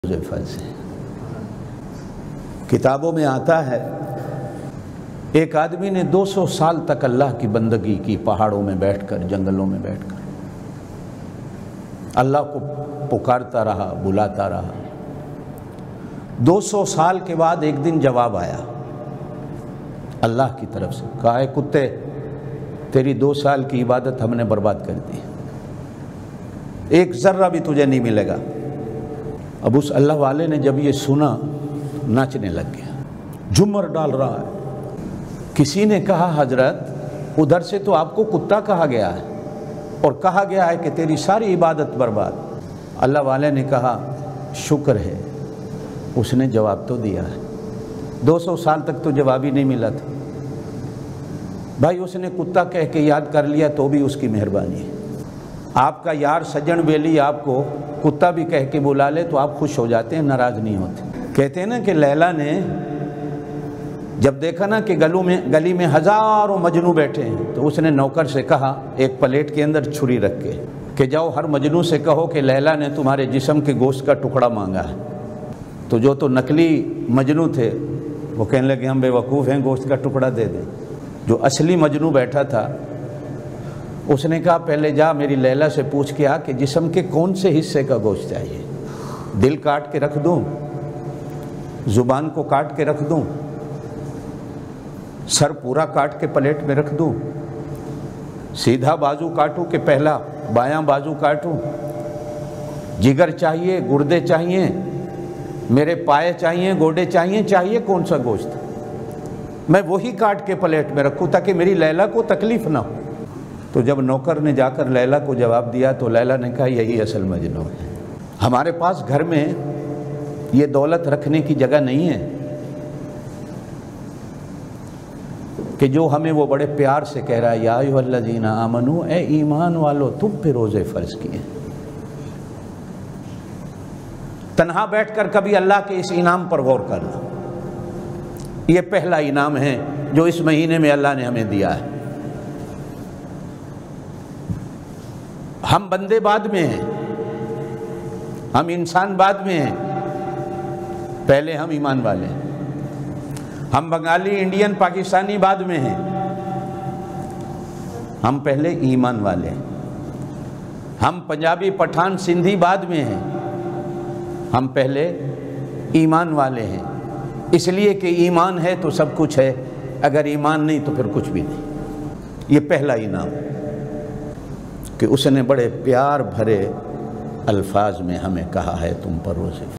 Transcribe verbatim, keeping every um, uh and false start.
فرض ہے۔ کتابوں میں آتا ہے ایک آدمی نے دو سو سال تک اللہ کی بندگی کی، پہاڑوں میں بیٹھ کر، جنگلوں میں بیٹھ کر اللہ کو پکارتا رہا، بلاتا رہا۔ دو سو سال کے بعد ایک دن جواب آیا اللہ کی طرف سے، کہا اے کتے، تیری دو سال کی عبادت ہم نے برباد کر دی، ایک ذرہ بھی تجھے نہیں ملے گا۔ اب اس اللہ والے نے جب یہ سنا ناچنے لگ گیا، جھومر ڈال رہا ہے۔ کسی نے کہا حضرت ادھر سے تو آپ کو کتا کہا گیا ہے اور کہا گیا ہے کہ تیری ساری عبادت برباد۔ اللہ والے نے کہا شکر ہے اس نے جواب تو دیا ہے، دو سو سال تک تو جواب ہی نہیں ملا تھا۔ بھائی اس نے کتا کہہ کے یاد کر لیا تو بھی اس کی مہربانی ہے۔ آپ کا یار سجن بیلی آپ کو کتا بھی کہہ کے بلا لے تو آپ خوش ہو جاتے ہیں، ناراض نہیں ہوتے۔ کہتے ہیں نا کہ لیلا نے جب دیکھا نا کہ گلوں میں گلی میں ہزاروں مجنو بیٹھے ہیں تو اس نے نوکر سے کہا ایک پلیٹ کے اندر چھری رکھ کے کہ جاؤ ہر مجنو سے کہو کہ لیلا نے تمہارے جسم کے گوشت کا ٹکڑا مانگا ہے۔ تو جو تو نقلی مجنو تھے وہ کہنے لگے ہم بے وقوف ہیں، گوشت کا ٹکڑا دے دیں۔ جو اصلی مجنو بیٹھا تھا اس نے کہا پہلے جا میری لیلا سے پوچھ کے آ کہ جسم کے کون سے حصے کا گوشت چاہیے، دل کاٹ کے رکھ دوں، زبان کو کاٹ کے رکھ دوں، سر پورا کاٹ کے پلیٹ میں رکھ دوں، سیدھا بازو کاٹوں کہ پہلا بایاں بازو کاٹوں، جگر چاہیے، گردے چاہیے، میرے پائے چاہیے، گوڈے چاہیے، چاہیے کون سا گوشت، میں وہی کاٹ کے پلیٹ میں رکھوں تاکہ میری لیلا کو تکلیف نہ ہو۔ تو جب نوکر نے جا کر لیلا کو جواب دیا تو لیلا نے کہا یہی اصل مجنون ہے۔ ہمارے پاس گھر میں یہ دولت رکھنے کی جگہ نہیں ہے کہ جو ہمیں وہ بڑے پیار سے کہہ رہا ہے یا ایھا الذین آمنو، اے ایمان والو تم پہ روزے فرض کیے۔ تنہا بیٹھ کر کبھی اللہ کے اس انعام پر غور کرنا، یہ پہلا انعام ہے جو اس مہینے میں اللہ نے ہمیں دیا ہے۔ ہم بندے بعد میں ہیں، ہم انسان بعد میں ہیں، پہلے ہم ایمان والے ہیں۔ ہم بنگالی، انڈین، پاکستانی بعد میں ہیں، ہم پہلے ایمان والے ہیں۔ ہم پنجابی، پٹھان، سندھی بعد میں ہیں، ہم پہلے ایمان والے ہیں۔ اس لیے کہ ایمان ہے تو سب کچھ ہے، اگر ایمان نہیں تو پھر کچھ بھی نہیں۔ یہ پہلا انعام کہ اس نے بڑے پیار بھرے الفاظ میں ہمیں کہا ہے تم پر روزے